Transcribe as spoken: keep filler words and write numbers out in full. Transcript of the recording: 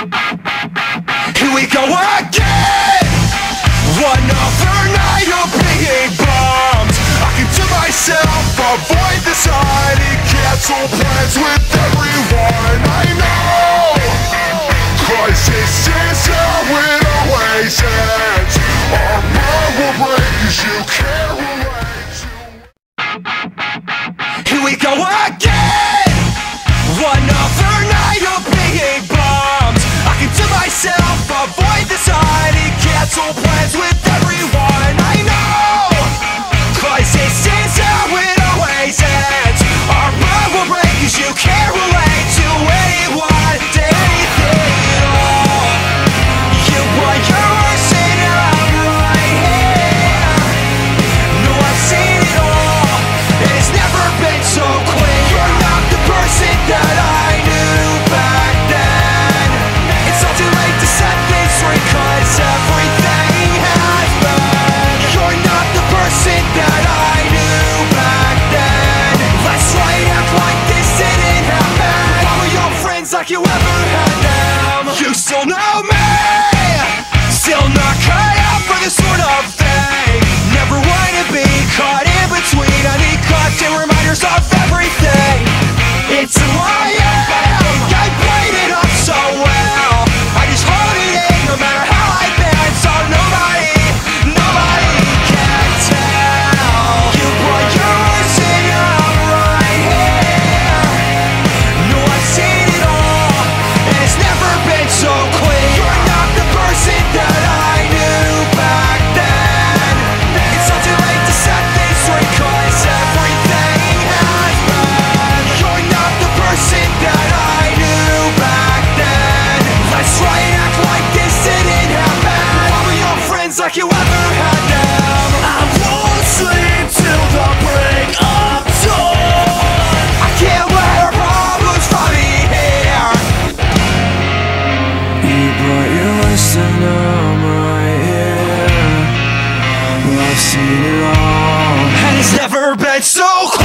Here we go again. Another night of being bummed. I keep to myself, avoid the society, cancel plans with everyone I know. Crisis is how it always ends. Our love will break 'cause you can't relate to. Here we go again. Another night of being bummed. I keep to myself, avoid the society, cancel plans with everyone I know. Crisis is how it always ends. Our love will break 'cause you can't relate to anyone, to anything at all. You want your worst and I'm right here. No, I've seen it all, and it's never been so clear. You're not the person that I knew back then. It's not too late to set things straight 'cause everything has been. You're not the person that I knew back then. Let's try and act like this didn't happen. All of your friends like you ever had them. You still know me, still not cut out for this sort of thing. Never wanna be caught in between. I need constant reminders of everything. It's who I am. I played it up so well. I just hold it in no matter how I've been. So nobody, nobody can tell. You put yours in, I'm right here. No, I've seen it all, and it's never been so clear. You're not the person that I knew back then. It's not too late to set things straight 'cause everything has been. You're not the person that I knew back then. Let's try and act like this didn't happen. All of your friends like you ever had them. I won't sleep till the break of dawn. I can't let our problems find me here. You brought your list and I'm right here. Well, I've seen it all, and it's never been so clear.